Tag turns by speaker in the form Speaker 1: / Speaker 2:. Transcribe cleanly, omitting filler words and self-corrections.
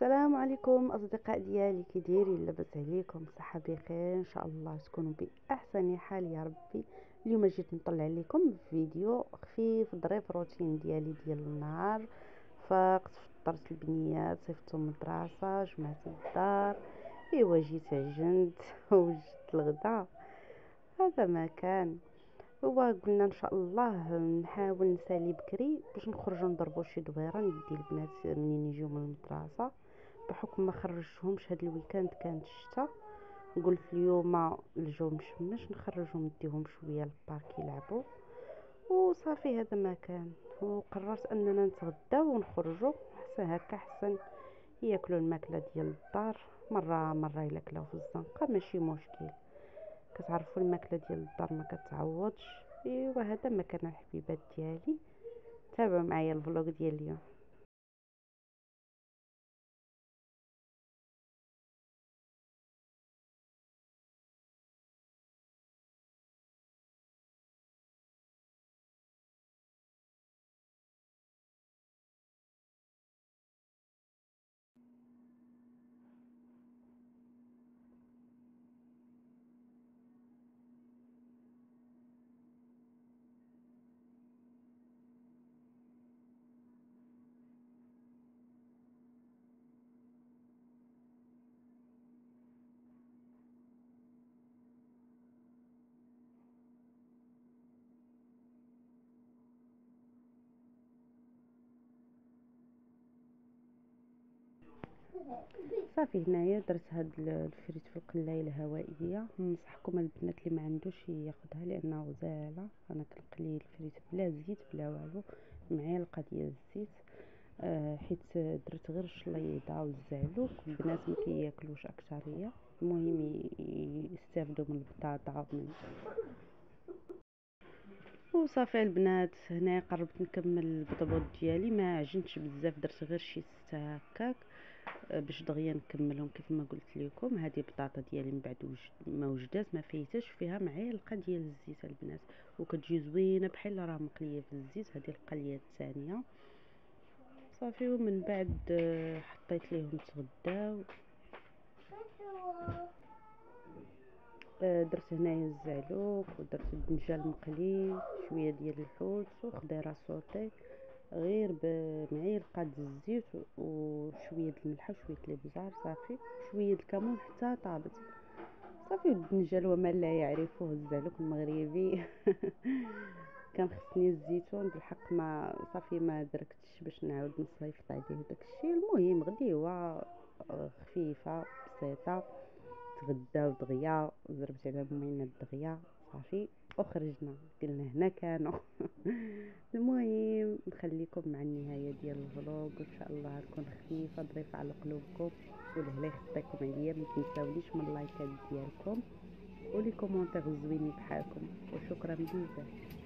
Speaker 1: السلام عليكم اصدقاء ديالي، كي دايرين؟ لاباس عليكم؟ صحه بخير ان شاء الله تكونوا باحسن حال يا ربي. اليوم جيت نطلع لكم فيديو خفيف ظريف روتين ديالي ديال النهار. فقت فطرت البنيات، صيفطتهم من المدرسه، جمعت الدار، ايوا جيت عجنت وجدت الغدا. هذا ما كان. هو قلنا ان شاء الله نحاول نسالي بكري باش نخرجوا نضربوا شي دويره ندي البنات منين يجيو من المدرسه، بحكم ما خرجتهمش هاد الويكاند كانت الشتا. قلت اليوم الجو مشمش نخرجهم نديهم شويه للبارك يلعبوا وصافي. هذا ما كان. وقررت اننا نتغداو ونخرجوا، حسن هكا حسن ياكلوا الماكله ديال الدار. مره الا كلاو في الزنقه ماشي مشكل، كتعرفوا الماكله ديال الدار ما كتعوضش. ايوا هذا ما كان الحبيبات ديالي. تابعوا معايا الفلوق ديال اليوم. صافي هنايا درت هاد الفريت في القلايه الهوائيه. ننصحكم البنات اللي ما عندوش ياخذها لانه غزاله. انا كنقلي الفريت بلا زيت بلا والو، معلقه ديال الزيت. حيت درت غير الشليضه والزعلوك، البنات ما كياكلوش اكثريه. المهم يستافدوا من البطاطا ومن وصافي البنات. هنا قربت نكمل البطبوط ديالي، ما عجنتش بزاف، درت غير شي 6 هكاك باش دغيا نكملهم. كيف ما قلت لكم هذه البطاطا ديالي من بعد ما وجدات ما فايتاش فيها معلقه ديال الزيت البنات، وكتجي زوينه بحال راه مقليه في الزيت. هذه القليه الثانيه صافي. ومن بعد حطيت ليهم تغداو. درت هنايا الزعلوك ودرت الدنجال مقلي، شويه ديال الحوت وخضيره سوطي غير بمعلقه الزيت وشويه الملح وشويه الابزار. صافي شويه الكمون حتى طابت. صافي الدنجال وما لا يعرفه الزعلوك المغربي. كان خصني الزيتون بالحق، ما صافي ما دركتش باش نعاود نصيفط عليه داكشي. المهم غديوه خفيفه بسيطه، تغداو دغيا، زربت على المينات دغيا صافي وخرجنا. قلنا هنا كانوا. المهم نخليكم مع النهايه ديال الفلوق، وان شاء الله تكون خفيفه ظريفه على قلوبكم. ولهلا يخطيكم عليا، ما تنساونيش من اللايكات ديالكم ولي كومونتير زوينين بحالكم، وشكرا بزاف.